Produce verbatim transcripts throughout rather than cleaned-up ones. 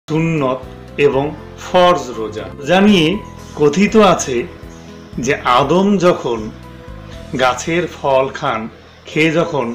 সুন্নত এবং ফরজ রোজা। রোজা নিয়ে কথিত আছে যে আদম যখন গাছের ফল খান, খেয়ে যখন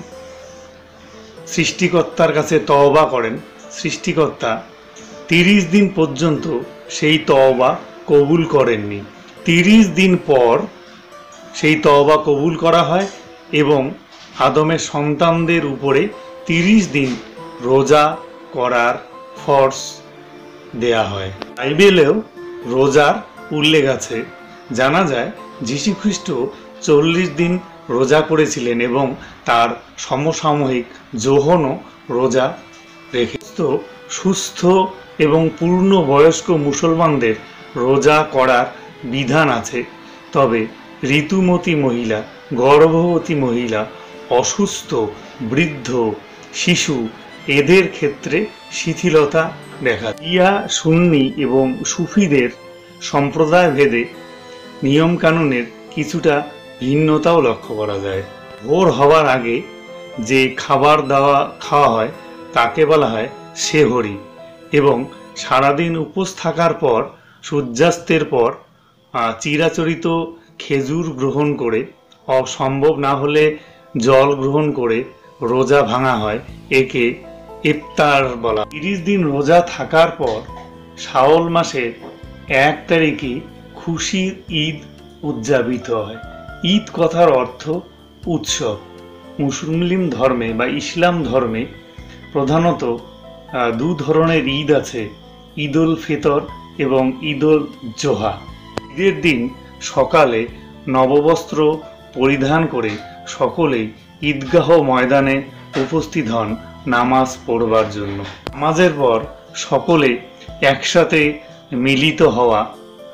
সৃষ্টিকর্তার কাছে তওবা করেন, সৃষ্টিকর্তা তিরিশ দিন পর্যন্ত সেই তওবা কবুল করেননি। তিরিশ দিন পর সেই তওবা কবুল করা হয় এবং আদমের সন্তানদের উপরে তিরিশ দিন রোজা করার ফরজ দেয়া হয়। বাইবেলেও রোজার উল্লেখ আছে। জানা যায় যীশু খ্রিস্ট চল্লিশ দিন রোজা করেছিলেন এবং তার সমসাময়িক যোহনও রোজা রেখে। সুস্থ এবং পূর্ণবয়স্ক মুসলমানদের রোজা করার বিধান আছে, তবে ঋতুমতী মহিলা, গর্ভবতী মহিলা, অসুস্থ, বৃদ্ধ, শিশু এদের ক্ষেত্রে শিথিলতা দেখা যায়। শিয়া, সুন্নি এবং সুফিদের সম্প্রদায় ভেদে নিয়মকানুনের কিছুটা ভিন্নতাও লক্ষ্য করা যায়। ভোর হওয়ার আগে যে খাবার দাওয়া খাওয়া হয় তাকে বলা হয় সেহরি এবং সারাদিন উপোস থাকার পর সূর্যাস্তের পর চিরাচরিত খেজুর গ্রহণ করে, অসম্ভব না হলে জল গ্রহণ করে রোজা ভাঙা হয়। একে ইফতার বলা। তিরিশ দিন রোজা থাকার পর শাওয়াল মাসের এক তারিখে খুশির ঈদ উদযাপিত হয়। ঈদ কথার অর্থ উৎসব। মুসলিম ধর্মে বা ইসলাম ধর্মে প্রধানত দু ধরনের ঈদ আছে, ঈদ উল ফিতর এবং ঈদ উল জোহা। ঈদের দিন সকালে নববস্ত্র পরিধান করে সকলেই ঈদগাহ ময়দানে উপস্থিত হন নামাজ পড়বার জন্য। নামাজের পর সকলে একসাথে মিলিত হওয়া,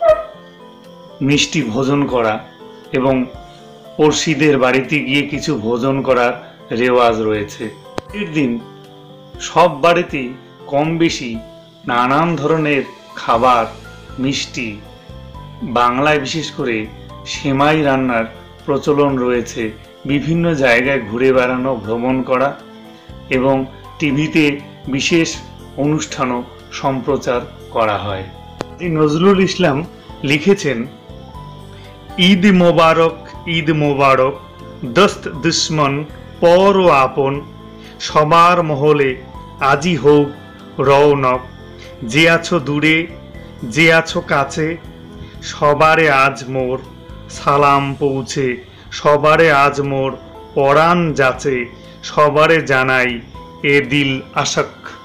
মিষ্টি ভোজন করা এবং পড়শিদের বাড়িতে গিয়ে কিছু ভোজন করার রেওয়াজ রয়েছে। এর দিন সব বাড়িতেই কম বেশি নানান ধরনের খাবার, মিষ্টি, বাংলায় বিশেষ করে সেমাই রান্নার প্রচলন রয়েছে। বিভিন্ন জায়গায় ঘুরে বেড়ানো, ভ্রমণ করা এবং টিভিতে বিশেষ অনুষ্ঠানও সম্প্রচার করা হয়। নজরুল ইসলাম লিখেছেন, ঈদ মোবারক, ঈদ মোবারক, দোস্ত দুশ্মন পর ও আপন, সবার মহলে আজি হোক রৌনক, যে আছো দূরে, যে আছো কাছে, সবারে আজ মোর সালাম পৌঁছে, সবারে আজ মোর পরাণ যাচে, সবারে জানাই এ দিল আশক।